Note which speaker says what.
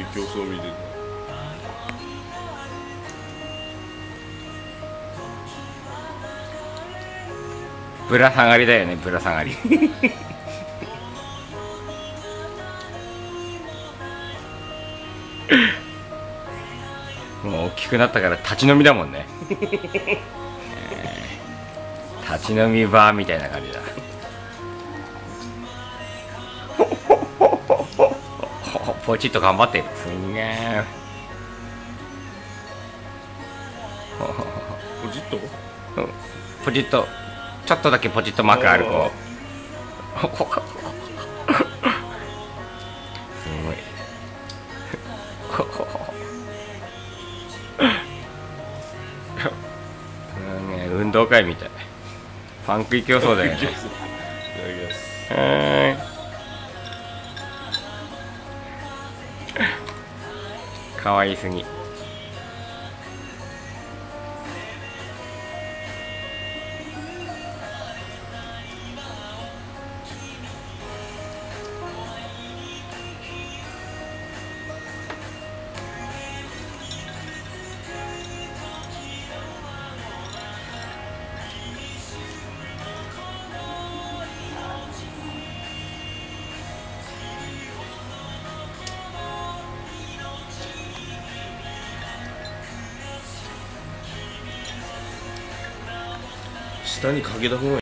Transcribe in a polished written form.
Speaker 1: 食い競争見てる
Speaker 2: ぶら下がりだよね、ぶら下がりもう大きくなったから立ち飲みだもんね立ち飲みバーみたいな感じだポチッと頑張ってる。すんげえ
Speaker 1: ポジッと
Speaker 2: ポチッとちょっとだけポチッとマークある子すごい運動会みたい。パン食い競争だよね。
Speaker 1: いただきます。
Speaker 2: かわいすぎ。
Speaker 1: 下にかけた方がいい